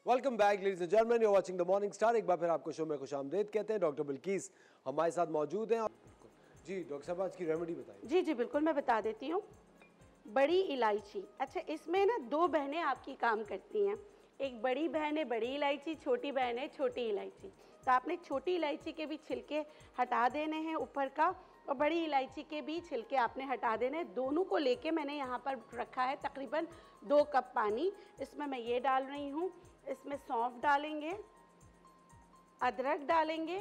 Welcome back ladies and gentleman, you are watching the Morning Star. एक बार फिर आपको शो में खुशामदीद कहते हैं। डॉक्टर बिल्किस हमारे साथ मौजूद हैं। जी डॉक्टर साहब, आज की रेमेडी बताइए। जी बिल्कुल, मैं बता देती हूँ। बड़ी इलायची, अच्छा इसमें ना दो बहनें आपकी काम करती हैं। एक बड़ी बहन है बड़ी इलायची, छोटी बहन है छोटी इलायची। तो आपने छोटी इलायची के भी छिलके हटा देने हैं ऊपर का, और बड़ी इलायची के भी छिलके आपने हटा देने हैं। दोनों को लेके मैंने यहाँ पर रखा है तकरीबन 2 कप पानी। इसमें मैं ये डाल रही हूँ, इसमें सौंफ डालेंगे, अदरक डालेंगे,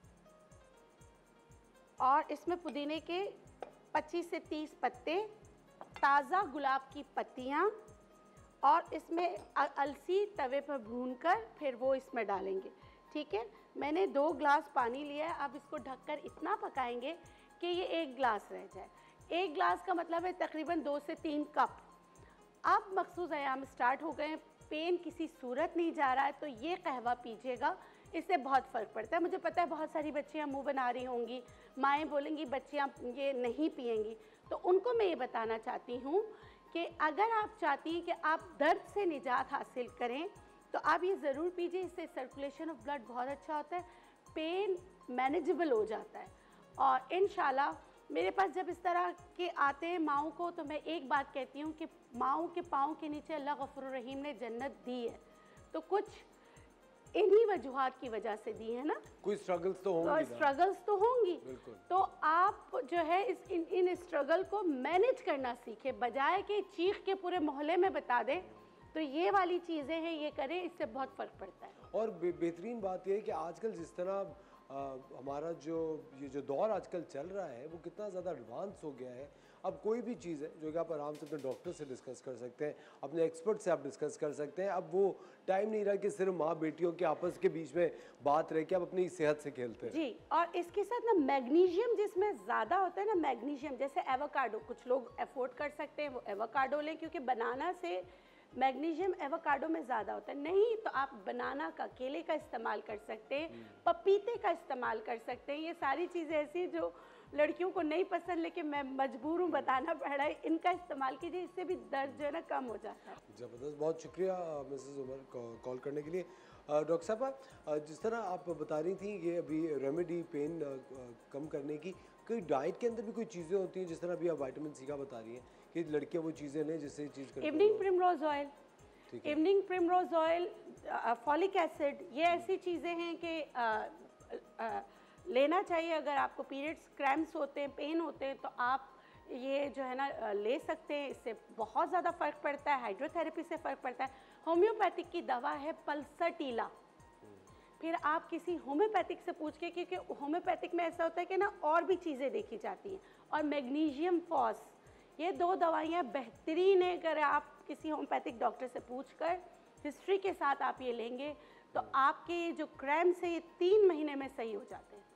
और इसमें पुदीने के 25 से 30 पत्ते, ताज़ा गुलाब की पत्तियाँ, और इसमें अलसी तवे पर भूनकर फिर वो इसमें डालेंगे। ठीक है, मैंने 2 ग्लास पानी लिया है। अब इसको ढककर इतना पकाएंगे कि ये 1 ग्लास रह जाए। 1 ग्लास का मतलब है तकरीबन 2 से 3 कप। अब मखसूस अयाम स्टार्ट हो गए, पेन किसी सूरत नहीं जा रहा है, तो ये कहवा पीजिएगा, इससे बहुत फ़र्क पड़ता है। मुझे पता है बहुत सारी बच्चियाँ मुंह बना रही होंगी, माएँ बोलेंगी बच्चियाँ ये नहीं पिएंगी, तो उनको मैं ये बताना चाहती हूँ कि अगर आप चाहती हैं कि आप दर्द से निजात हासिल करें तो आप ये ज़रूर पीजिए। इससे सर्कुलेशन ऑफ ब्लड बहुत अच्छा होता है, पेन मैनेजेबल हो जाता है। और इंशाल्लाह मेरे पास जब इस तरह के आते हैं माओं को, तो मैं एक बात कहती हूँ कि माओं के पाँव के नीचे अल्लाह गफूर रहीम ने जन्नत दी है, तो कुछ इन्हीं वजूहात की वजह से दी है ना। कोई स्ट्रगल्स तो होंगी, स्ट्रगल्स तो होंगी, बिल्कुल। तो आप जो है इन स्ट्रगल को मैनेज करना सीखे, बजाय कि चीख के पूरे मोहल्ले में बता दें। तो ये वाली चीज़ें हैं, ये करें, इससे बहुत फ़र्क पड़ता है। और बेहतरीन बात यह है कि आजकल जिस तरह हमारा ये जो दौर आजकल चल रहा है वो कितना ज़्यादा एडवांस हो गया है। अब कोई भी चीज़ है जो कि आप आराम से अपने डॉक्टर से डिस्कस कर सकते हैं, अपने एक्सपर्ट से आप डिस्कस कर सकते हैं। अब वो टाइम नहीं रहा कि सिर्फ माँ बेटियों के आपस के बीच में बात रहे कि आप अपनी सेहत से खेलते हैं। जी, और इसके साथ ना मैग्नीशियम जिसमें ज़्यादा होता है ना, मैग्नीशियम जैसे एवोकाडो, कुछ लोग अफोर्ड कर सकते हैं वो एवोकाडो लें, क्योंकि बनाना से मैग्नीशियम एवोकाडो में ज़्यादा होता है। नहीं तो आप बनाना का, केले का इस्तेमाल कर सकते हैं, पपीते का इस्तेमाल कर सकते हैं। ये सारी चीज़ें ऐसी जो लड़कियों को नहीं पसंद, लेकिन मैं मजबूर हूँ, बताना पड़ रहा है। इनका इस्तेमाल कीजिए, इससे भी दर्द जो है ना कम हो जाता है। ज़बरदस्त, बहुत शुक्रिया मिसेस उमर कॉल करने के लिए। डॉक्टर साहब, जिस तरह आप बता रही थी ये अभी रेमेडी पेन कम करने की, कोई डाइट के अंदर भी कोई चीज़ें होती हैं, जिस तरह अभी आप विटामिन सी का बता रही हैं कि लड़कियां वो चीज़ें लें जिससे चीज़ कर evening primrose oil, evening primrose oil, folic acid, ये ऐसी चीज़ें हैं कि लेना चाहिए। अगर आपको पीरियड्स क्रैम्प्स होते हैं, पेन होते हैं, तो आप ये जो है ना ले सकते हैं। इससे बहुत ज़्यादा फ़र्क पड़ता है। हाइड्रोथेरेपी से फ़र्क पड़ता है। होम्योपैथिक की दवा है पल्सटीला, फिर आप किसी होम्योपैथिक से पूछ के, क्योंकि होम्योपैथिक में ऐसा होता है कि ना और भी चीज़ें देखी जाती हैं। और मैग्नीशियम फॉस, ये 2 दवाइयाँ बेहतरीन है। अगर आप किसी होम्योपैथिक डॉक्टर से पूछकर हिस्ट्री के साथ आप ये लेंगे तो आपके जो क्रैम्प्स है ये 3 महीने में सही हो जाते हैं।